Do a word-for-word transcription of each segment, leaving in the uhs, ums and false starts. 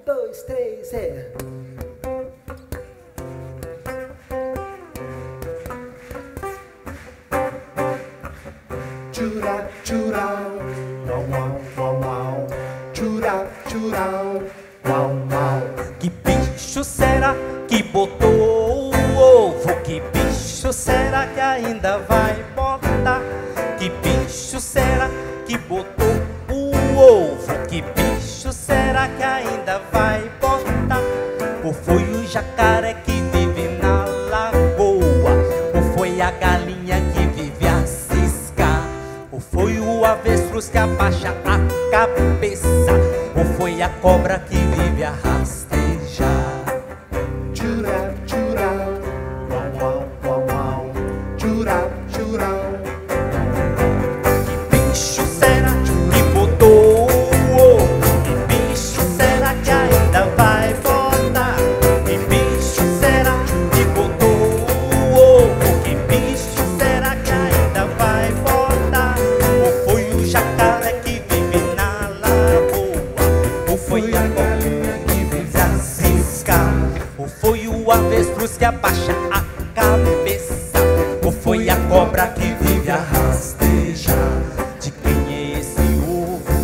dois, três, é. Churau, churau, uau, uau, uau, uau. Churau, churau, uau, uau. Que bicho será que botou o ovo? Que bicho será que ainda vai botar? Que bicho será que botou o ovo? Que bicho será que ainda vai botar? Ou foi o jacaré que vive na lagoa? Ou foi a galinha que vive a ciscar? Ou foi o avestruz que abaixa a cabeça? Ou foi a cobra que vive a rastejar? Churau, churau, uau, uau, uau, uau. Churau, churau. Que bicho será que botou o ovo? Que bicho será que ainda vai botar? Que bicho será que botou o ovo? Que bicho será que ainda vai botar? Ou foi o jacaré que vive na lagoa? Ou foi a galinha que vive a ciscar? Ou foi o avestruz que abaixa a cabeça? Ou foi a cobra que vive a rastejar? De quem é esse ovo?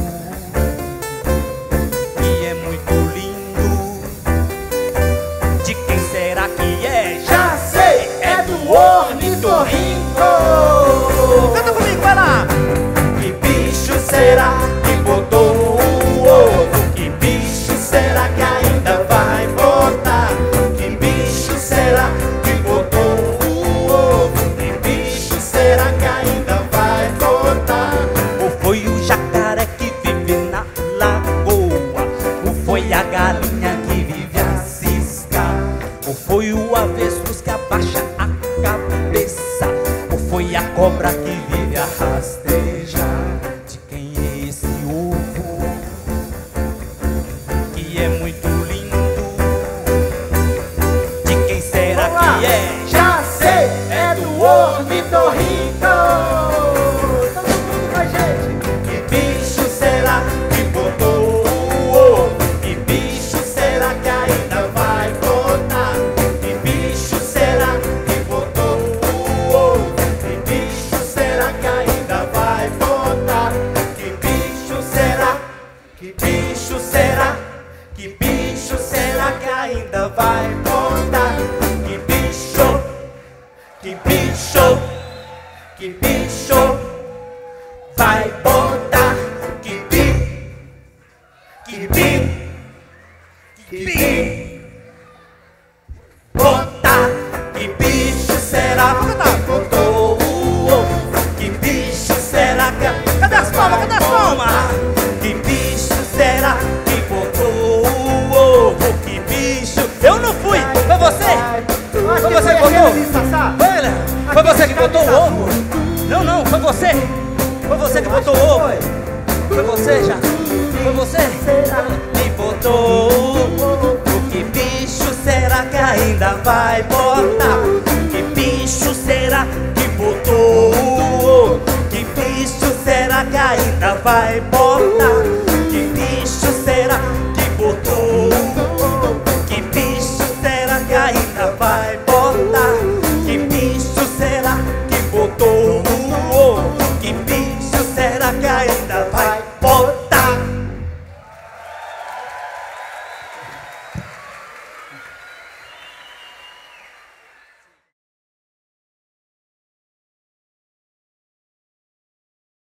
Que é muito lindo. De quem será que é? Já sei, é do ornitorrinco. Canta comigo, vai lá! Que bicho será que botou o ovo? Que bicho será que ainda vai botar? Que bicho será que botou o ovo? Que bicho será que ainda vai botar? Ou foi o jacaré que vive na lagoa? Ou foi a galinha que vive a ciscar? Ou foi o avestruz que abaixa a cabeça? Ou foi a cobra que vive a rastejar? De quem é esse ovo? Que é muito lindo. De quem será que é? Já sei, é do ornitorrinco. Todo mundo com a gente. Que bicho será que botou o ovo? Que bicho será que ainda vai botar? Que bicho será que botou o ovo? Que bicho será que ainda vai botar? Que bicho será? Que bicho será? Que bicho será que ainda vai botar? Que bicho? Que bicho? Que bicho vai botar? Que bi? Que bi? Que bi? Botar? Que bicho será que botou o ovo? Que bicho será que... Cadê as palmas? Cadê as palmas? Que bicho será que botou o ovo? Que bicho... Eu não fui! Foi você? Foi você que botou? Foi, Léo? Foi você que botou o ovo? Não, não, foi você! Foi você que botou o ovo! Foi você já? Foi você? Que botou o ovo? Que bicho será que ainda vai botar? Que bicho será que botou o ovo? Que bicho será que ainda vai botar?